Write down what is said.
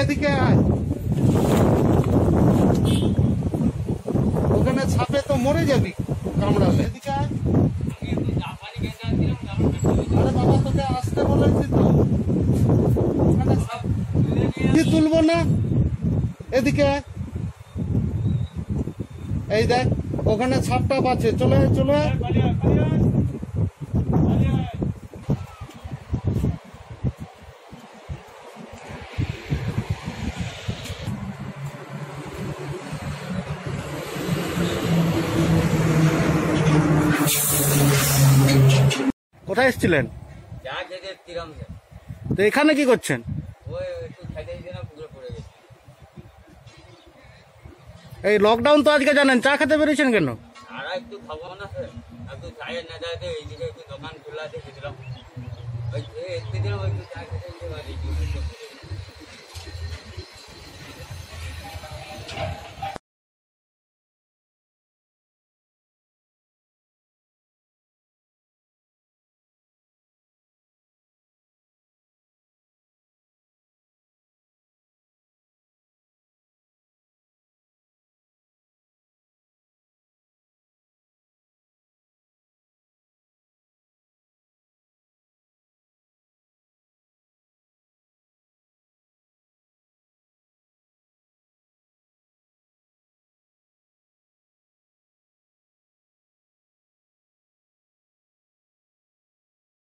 এদিকে আয়, ওখানে ছাপে তো মরে যাবি কামড়ালে। এদিকে আয়। আরে বাবা তোকে আসতে বলেছি তো, ওখানে ছাপ তুলবো না। এদিকে আয়, এই দেখ ওখানে ছাপটা আছে, চলে চলে। কোথায় এসেছিলেন? তো এখানে কি করছেন? এই লকডাউন তো আজকে জানেন, চা খেতে বেরিয়েছেন কেন? একটু খাবো না স্যার, একটু চায়ের না যাইতে এইদিকে একটু দোকান খোলা আছে, গেছিলাম ওই একটু চা খেতে